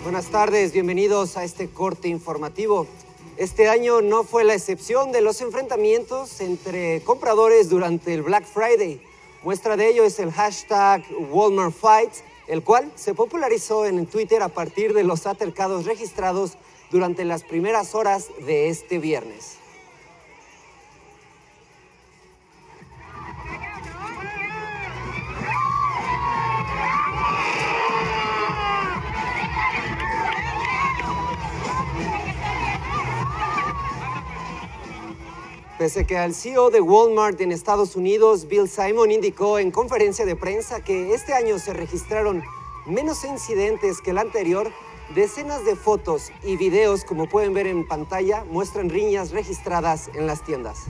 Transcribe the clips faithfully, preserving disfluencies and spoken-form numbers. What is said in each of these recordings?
Buenas tardes, bienvenidos a este corte informativo. Este año no fue la excepción de los enfrentamientos entre compradores durante el Black Friday. Muestra de ello es el hashtag Walmart Fight, el cual se popularizó en Twitter a partir de los altercados registrados durante las primeras horas de este viernes. Pese que al C E O de Walmart en Estados Unidos, Bill Simon, indicó en conferencia de prensa que este año se registraron menos incidentes que el anterior, decenas de fotos y videos, como pueden ver en pantalla, muestran riñas registradas en las tiendas.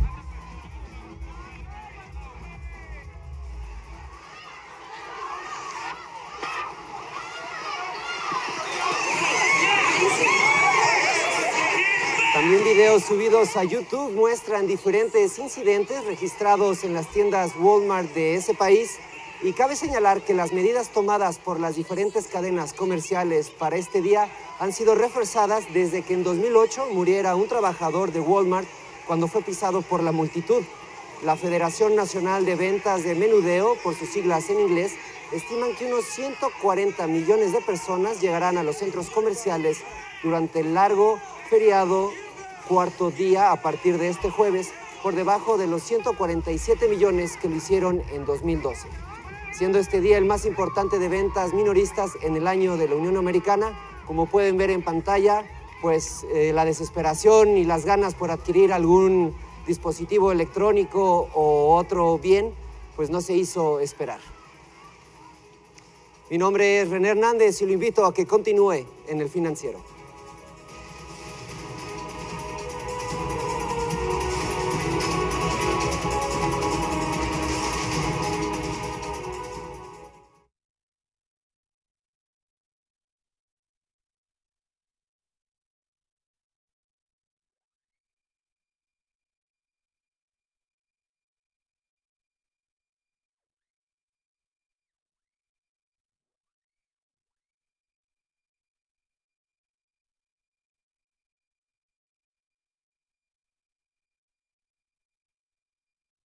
También videos subidos a YouTube muestran diferentes incidentes registrados en las tiendas Walmart de ese país, y cabe señalar que las medidas tomadas por las diferentes cadenas comerciales para este día han sido reforzadas desde que en dos mil ocho muriera un trabajador de Walmart cuando fue pisado por la multitud. La Federación Nacional de Ventas de Menudeo, por sus siglas en inglés, estiman que unos ciento cuarenta millones de personas llegarán a los centros comerciales durante el largo feriado cuarto día a partir de este jueves, por debajo de los ciento cuarenta y siete millones que lo hicieron en dos mil doce. Siendo este día el más importante de ventas minoristas en el año de la Unión Americana, como pueden ver en pantalla, pues eh, la desesperación y las ganas por adquirir algún dispositivo electrónico o otro bien, pues no se hizo esperar. Mi nombre es René Hernández y lo invito a que continúe en El Financiero.